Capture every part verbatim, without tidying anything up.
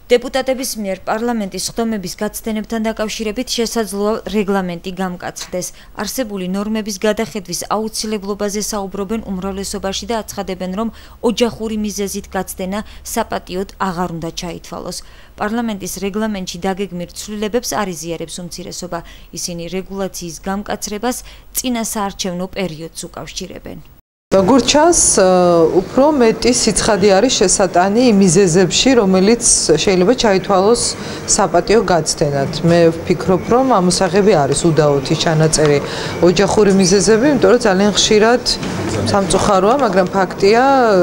Deputatების მიერ პარლამენტის სხდომების გაცდენებთან დაკავშირებით შესაძლოა რეგლამენტი გამკაცრდეს. Არსებული ნორმების გადახედვის აუცილებლობაზე საუბრობენ უმრავლესობაში და აცხადებენ, რომ ოჯახური მიზეზით გაცდენა საპატიოდ აღარ უნდა ჩაითვალოს. პარლამენტის რეგლამენტში დაგეგმილ ცვლილებებს არ იზიარებს უმცირესობა. Ისინი რეგულაციის გამკაცრებას წინა საარჩევნო პერიოდს უკავშირებენ. Როგორც ჩანს, უფრო მეტი სიცხადი არის შესატანი იმ მიზეზებში, რომელიც შეიძლება ჩაითვალოს საპატიო გაცდენად. მე ვფიქრობ, რომ ამოსაღები არის უდაოთი ჩანაწერი ოჯახური მიზეზები, იმიტომ რომ ძალიან ხშირად სამწუხაროა, მაგრამ ფაქტია,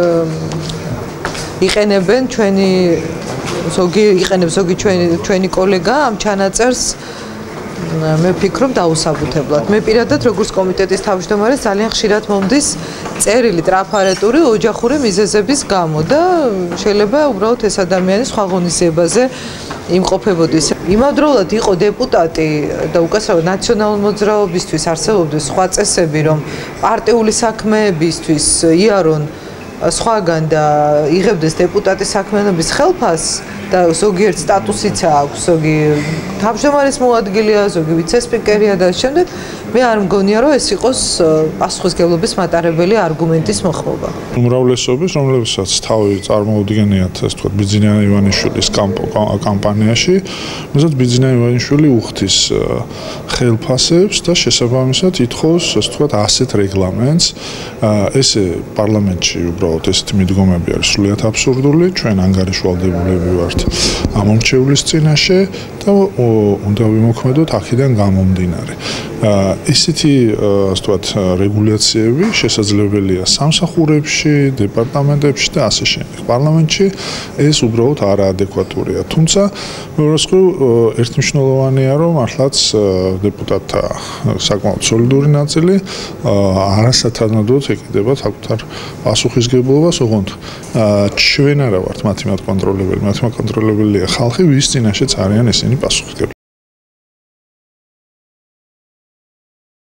იყენებენ ჩვენი ზოგი იყენებს ზოგი ჩვენი ჩვენი კოლეგა ამ ჩანაწერს მე ვფიქრობ დაუსაბუთებლად. მე პირადად როგორც კომიტეტის თავმჯდომარე ძალიან ხშირად მომდის წერილი ტრაფარეტური ოჯახური მიზეზების გამო და შეიძლება უბრალოდ ეს ადამიანი სხვა ღონისძიებაზე იმყოფებოდეს. იმავდროულად იყო დეპუტატი და უკაცრავად ნაციონალურ მოძრაობისთვის არსებობდეს სხვა წესები, რომ პარტიული საქმეებისთვის იარონ სხვაგან და იღებდეს დეპუტატის საქმიანობის ხელფასს და ზოგიერთ სტატუსიც აქვს, ზოგი თავმჯდომარის მოადგილეა, ზოგი ვიცე-სპიკერია და შემდეგ მე არ მგონია, რომ ეს იყოს პასუხისმგებლობის მატარებელი არგუმენტის მოხმობა. უმრავლესობის, რომლებსაც თავი წარმოუდგენიათ, ასე ვთქვათ, ბიძინა ივანიშვილის კამპანიაში, რომელსაც ბიძინა ივანიშვილი უხდის ხელფასებს და შესაბამისად ითხოვს, ასე ვთქვათ, ასეთ რეგლამენტს. ესე პარლამენტში უბრალოდ ესეთი მიდგომები არის სრულიად აბსურდული, ჩვენ ანგარიშვალდებულები ვართ ამ მომრჩევლის წინაშე და უნდა ვიმოქმედოთ აქედან გამომდინარე. ესეთი, ასე ვთქვათ, რეგულაციები შესაძლებელია სამსახურებში, დეპარტამენტებში და ასე შემდეგ. პარლამენტში ეს უბრალოდ არაადეკვატურია. თუმცა მეორესხრივ ერთმნიშვნელოვანია, რომ მართლაც დეპუტატთა საკმაოდ სოლიდური ნაწილი არასათანადოდ ეკიდება საკუთარ პასუხისგებლობას, ოღონდ ჩვენ არა ვართ მათი მათკონტროლებელი, მათი მაკონტროლებელია ხალხი, ვის წინაშეც არიან ესენი პასუხისგებლები.